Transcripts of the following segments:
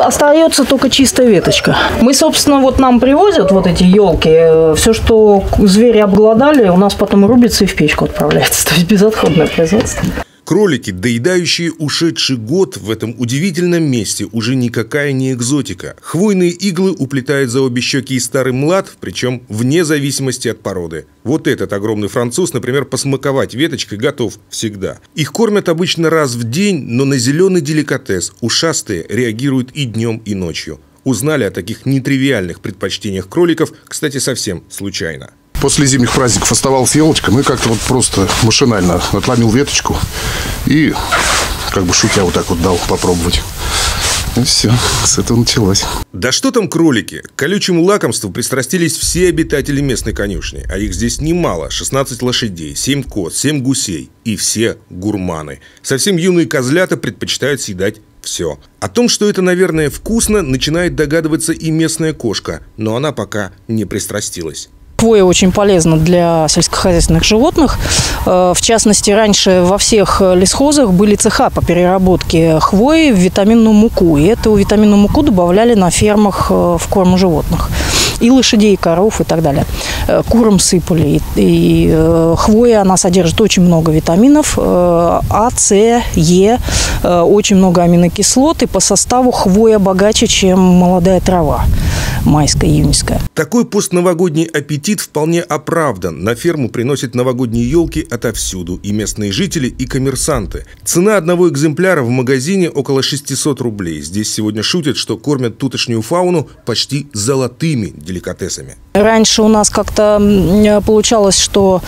Остается только чистая веточка. Мы, собственно, вот нам привозят вот эти елки. Все, что звери обглодали, у нас потом рубится и в печку отправляется. То есть безотходное производство. Кролики, доедающие ушедший год, в этом удивительном месте уже никакая не экзотика. Хвойные иглы уплетают за обе щеки и старый млад, причем вне зависимости от породы. Вот этот огромный француз, например, посмаковать веточкой готов всегда. Их кормят обычно раз в день, но на зеленый деликатес ушастые реагируют и днем, и ночью. Узнали о таких нетривиальных предпочтениях кроликов, кстати, совсем случайно. После зимних праздников оставалась елочка, мы как-то вот просто машинально отломил веточку и, как бы шутя, вот так вот дал попробовать. И все, с этого началось. Да что там кролики? К колючему лакомству пристрастились все обитатели местной конюшни. А их здесь немало. 16 лошадей, 7 коз, 7 гусей. И все гурманы. Совсем юные козлята предпочитают съедать все. О том, что это, наверное, вкусно, начинает догадываться и местная кошка. Но она пока не пристрастилась. Хвоя очень полезна для сельскохозяйственных животных. В частности, раньше во всех лесхозах были цеха по переработке хвои в витаминную муку. И эту витаминную муку добавляли на фермах в корм животных. И лошадей, и коров, и так далее. Курам сыпали. И хвоя, она содержит очень много витаминов. А, С, Е, очень много аминокислот. И по составу хвоя богаче, чем молодая трава майская, июньская. Такой постновогодний аппетит вполне оправдан. На ферму приносят новогодние елки отовсюду. И местные жители, и коммерсанты. Цена одного экземпляра в магазине около 600 рублей. Здесь сегодня шутят, что кормят тутошнюю фауну почти золотыми деликатесами. Раньше у нас как-то получалось, что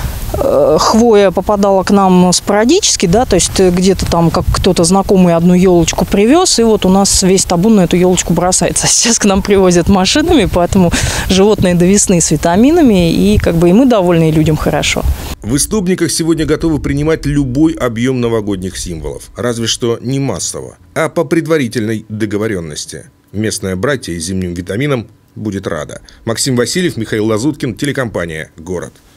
хвоя попадала к нам спорадически, да, то есть где-то там как кто-то знакомый одну елочку привез, и вот у нас весь табун на эту елочку бросается. Сейчас к нам привозят машинами, поэтому животные до весны с витаминами, и как бы и мы довольны, и людям хорошо. В истобниках сегодня готовы принимать любой объем новогодних символов, разве что не массово, а по предварительной договоренности. Местное братья и зимним витаминам будет рада. Максим Васильев, Михаил Лазуткин, телекомпания «Город».